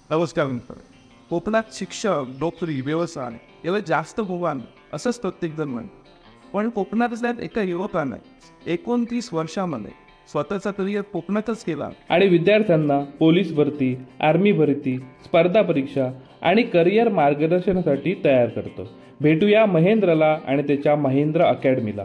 नमस्कार मित्र. कोकणात शिक्षक, नोकरी, व्यवसाय याला जास्त भोगान असंच प्रत्येकजण म्हणतो. पण कोकणातल्या एका युवकाने 29 वर्षामध्ये स्वतःचा करिअर कोकणातच केला आणि विद्यार्थ्यांना पोलीस भरती, आर्मी भरती, स्पर्धा परीक्षा आणि करिअर मार्गदर्शनासाठी तयार करतो. भेटूया महेंद्रला आणि त्याच्या महेंद्र अकॅडमीला.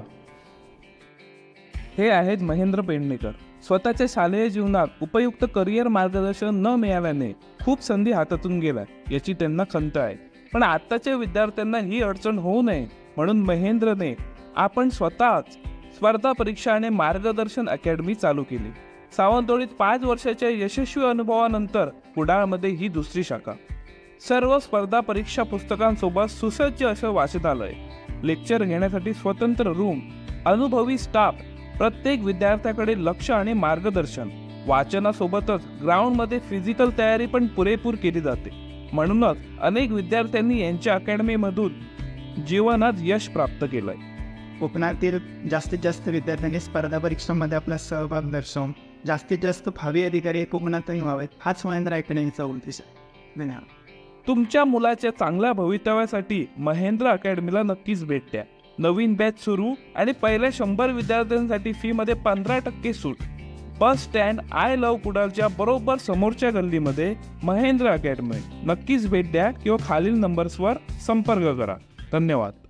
हे आहेत महेंद्र पेडणेकर. स्वतःच्या शालेय जीवनात उपयुक्त करिअर मार्गदर्शन न मिळाल्याने खूप संधी हातातून गेल्या याची त्यांना खंत आहे. पण आत्ताच्या विद्यार्थ्यांना ही अडचण होऊ नये म्हणून महेंद्रने आपण स्वतःच स्पर्धा परीक्षा आणि मार्गदर्शन अकॅडमी चालू केली. सावंतवाडीत 5 वर्षाच्या यशस्वी अनुभवानंतर कुडाळमध्ये ही दुसरी शाखा. सर्व स्पर्धा परीक्षा पुस्तकांसोबत सुसज्ज असं वाचनालय, लेक्चर घेण्यासाठी स्वतंत्र रूम, अनुभवी स्टाफ, प्रत्येक विद्यार्थ्याकडे लक्ष आणि मार्गदर्शन. वाचनासोबतच ग्राउंडमध्ये फिजिकल तयारी पण पुरेपूर केली जाते. म्हणूनच अनेक विद्यार्थ्यांनी यांच्या अकॅडमीमधून जीवनात यश प्राप्त केलंय. कोकणातील जास्तीत जास्त विद्यार्थ्यांनी स्पर्धा परीक्षांमध्ये आपला सहभाग दर्शवून जास्तीत जास्त भावी अधिकारी कोकणातही व्हावेत, हाच महेंद्र अकॅडमीचा उद्देश आहे. धन्यवाद. तुमच्या मुलाच्या चांगल्या भवितव्यासाठी महेंद्र अकॅडमीला नक्कीच भेट द्या. नवीन बॅच सुरू आणि पहिल्या 100 विद्यार्थ्यांसाठी फी मध्ये 15% सूट. बस स्टँड आय लव्ह कुडाळच्या बरोबर समोरच्या गल्लीमध्ये महेंद्र अकॅडमी. नक्कीच भेट द्या किंवा खालील नंबर्सवर संपर्क करा. धन्यवाद.